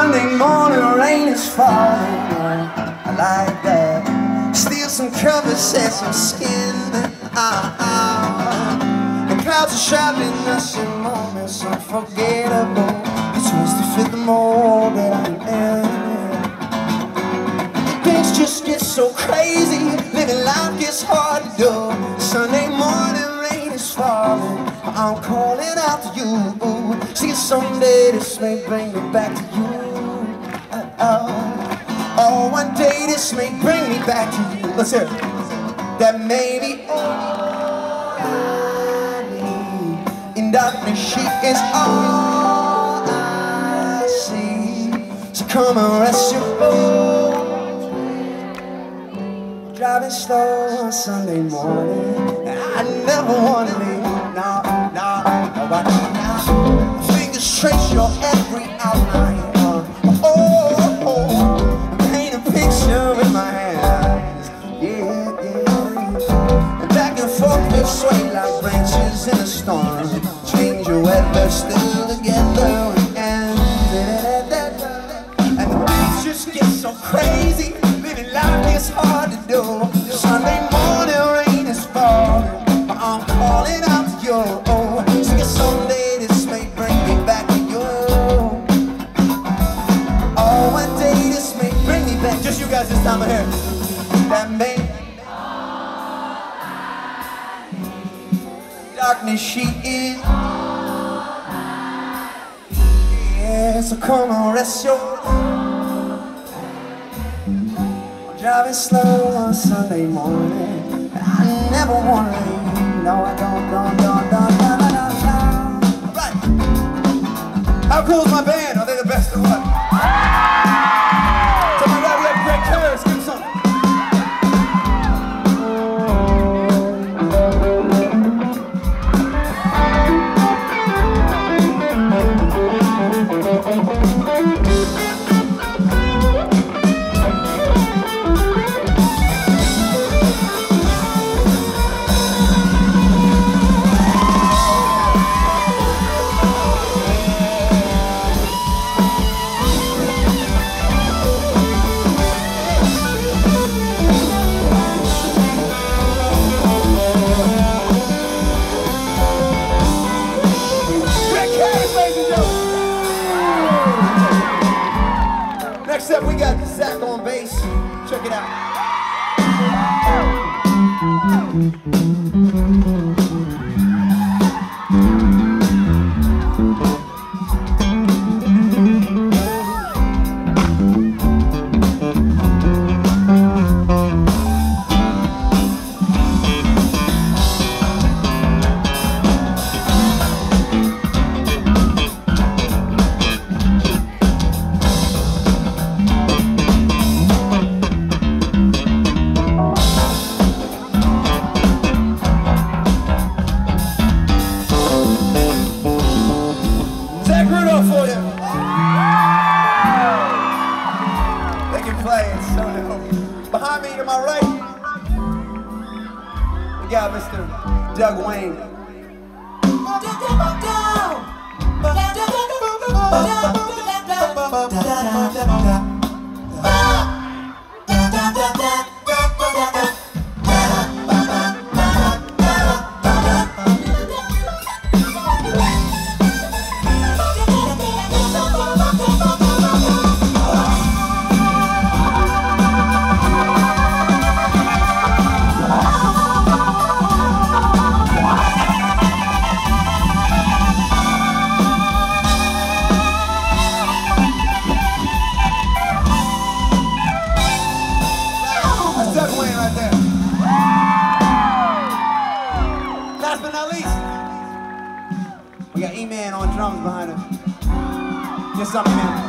Sunday morning rain is falling. I like that. Steal some covers, set some skin. The clouds are shouting us in moments unforgettable. It's ways to fit the mold that I'm in. Things just get so crazy. Living life gets hard to do. Sunday morning rain is falling. I'm calling out to you. See, someday this may bring me back to you. Oh, one day this may bring me back to you. Let's hear it. That may be all I need. In darkness she is all I see. So come and rest your boat. Driving slow on Sunday morning. I never want to leave. No, nobody. Fingers trace your every outline. Paint a picture with my hands. And back and forth we sway like branches in a storm. Change your weather, still together again. And the beats just get so crazy. Living life gets hard to do. Sunday morning rain is falling. I'm calling out to you. So guess someday this may bring me back to you. Oh, one day this may bring me back. Just you guys this time of here. That may darkness she is. Yeah, so come and rest your. I'm driving slow on Sunday morning. I never want to leave. No, I don't. Right. How cool is my band? Are they the best or what? Tell me that we have great chorus. Give me some. Next up, we got Zach on bass. Check it out. For you. They can play it, so behind me to my right, we got Mr. Doug Wayne. We got E-Man on drums behind us. Just something, man.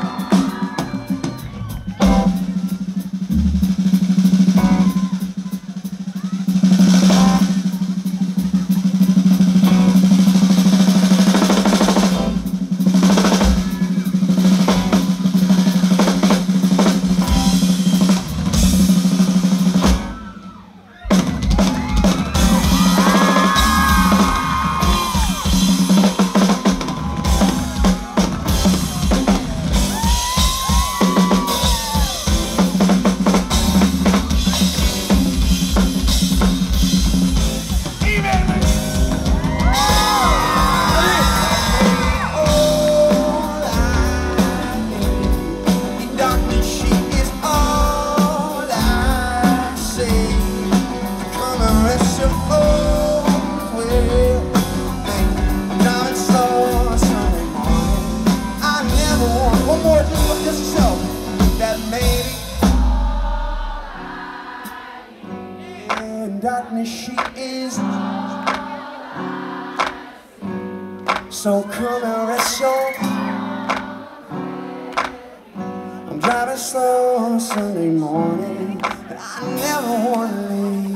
darkness she is. So come and rest your. I'm driving slow on Sunday morning, but I never want to leave.